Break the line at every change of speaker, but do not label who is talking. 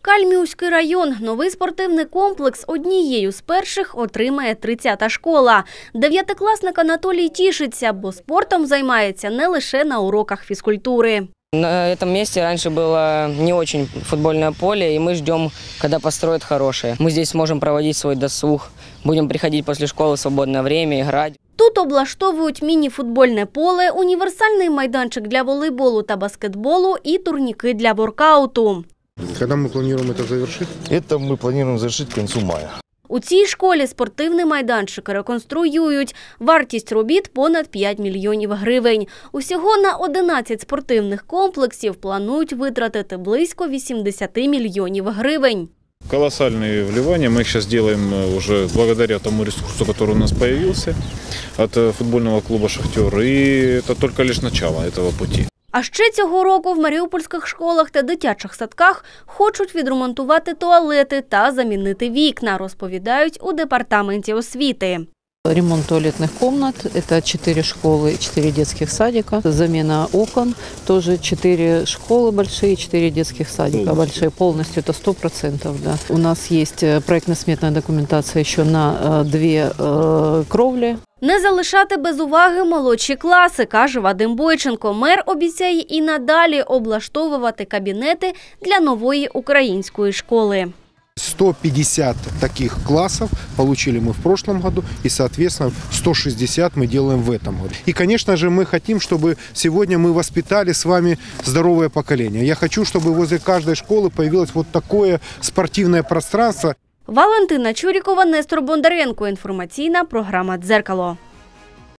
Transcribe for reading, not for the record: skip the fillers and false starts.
Кальмівський район. Новий спортивний комплекс однією з перших отримає 30-та школа. Дев'ятикласник Анатолій тішиться, бо спортом займається не лише на уроках фізкультури.
На этом месте раньше было не очень футбольное поле, и мы ждем, когда построят хорошее. Мы здесь сможем проводить свой досуг, будем приходить после школы в свободное время, играть.
Тут облаштовують міні-футбольне поле, універсальний майданчик для волейболу та баскетболу і турніки для воркауту.
Когда мы планируем это завершить?
Это мы планируем завершить к концу мая.
У цій школі спортивний майданчик реконструюють. Вартість робіт – понад 5 мільйонів гривень. Усього на 11 спортивних комплексів планують витратити близько 80 мільйонів гривень.
Колоссальные вливания мы их сейчас делаем уже благодаря тому ресурсу, который у нас появился от футбольного клуба «Шахтер». И это только лишь начало этого пути.
А ще цього року в маріупольських школах та дитячих садках хочуть відремонтувати туалети та замінити вікна, розповідають у департаменті освіти.
Ремонт туалетных комнат – это 4 школы, 4 детских садика. Замена окон – тоже 4 школы большие, 4 детских садика большие. Полностью это 100%. Да. У нас есть проектно-сметная документация еще на 2 кровли.
Не залишати без уваги молодші класи, каже Вадим Бойченко. Мер обіцяє і надалі облаштовувати кабінети для нової української школи.
150 таких классов получили мы в прошлом году, и, соответственно, 160 мы делаем в этом году. И, конечно же, мы хотим, чтобы сегодня мы воспитали с вами здоровое поколение. Я хочу, чтобы возле каждой школы появилось вот такое спортивное пространство.
Валентина Чурікова, Нестор Бондаренко. Інформаційна програма «Дзеркало».